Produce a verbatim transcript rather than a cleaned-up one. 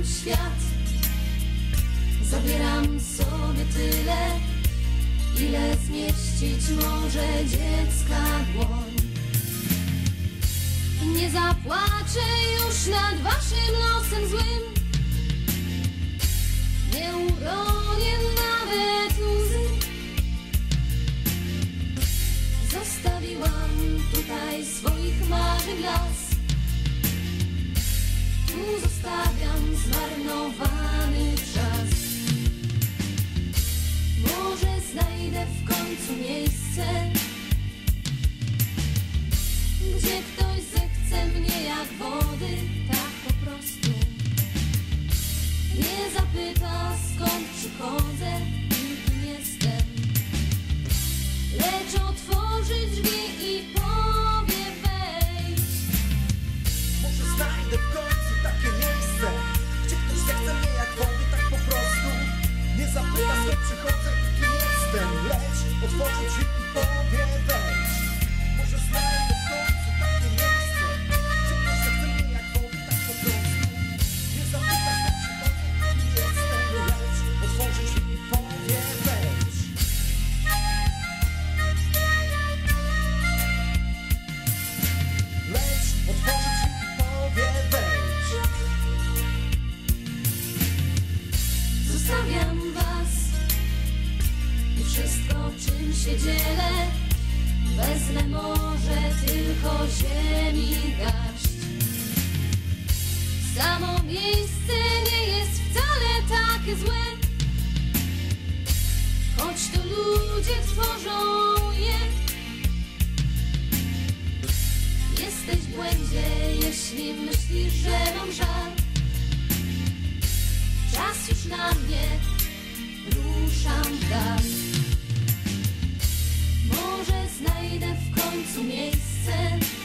sam świat. Zabieram sobie tyle, ile zmieścić może dziecka dłoń. Nie zapłaczę już nad waszym losem złym, nie uronię nawet łzy. Zostawiłam tutaj swoich marzeń las, tu zostawiam zmarnowany czas. Może znajdę w końcu miejsce, gdzie ktoś zechce mnie jak wody, tak po prostu. Nie zapyta, skąd przychodzę i kim jestem, lecz otworzy drzwi i powie wejdź. Może znajdę w końcu takie miejsce, gdzie ktoś zechce mnie jak wody, tak po prostu. Nie zapyta, skąd przychodzę i kim jestem, lecz otworzy drzwi i powie wejdź. Może znajdę w końcu takie miejsce, gdzie ktoś zechce mnie jak wody, tak po prostu. Nie zapyta, skąd przychodzę i kim jestem, lecz otworzy drzwi i powie wejdź. Lecz otworzy drzwi i powie wejdź. Zostawiam was i wszystko, czym się dzielę. Wezmę może tylko ziemi garść. Samo miejsce nie jest wcale takie złe, choć to ludzie tworzą je. Jesteś w błędzie, jeśli myślisz, że mam żal. Czas już na mnie, ruszam w dal. Może znajdę w końcu miejsce,